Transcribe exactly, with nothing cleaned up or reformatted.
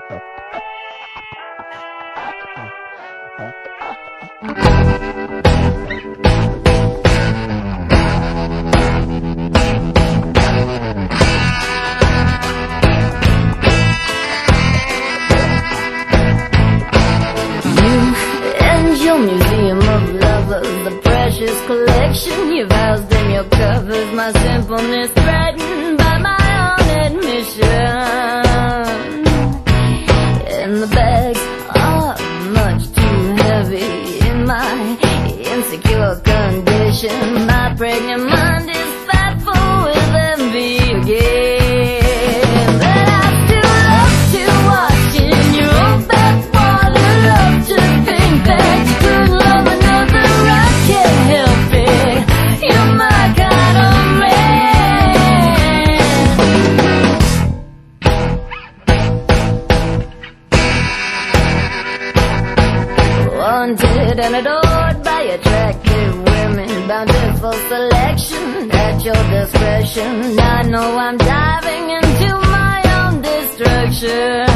Museum of lovers, the precious collection you've housed in your covers. My simpleness threatened by my own admission, and the bags are much too heavy in my insecure condition. My pregnant mind is fat full with envy again. But I still love to watch in your own bathwater, love to think that wanted and adored by attractive women, bountiful selection at your discretion. I know I'm diving into my own destruction.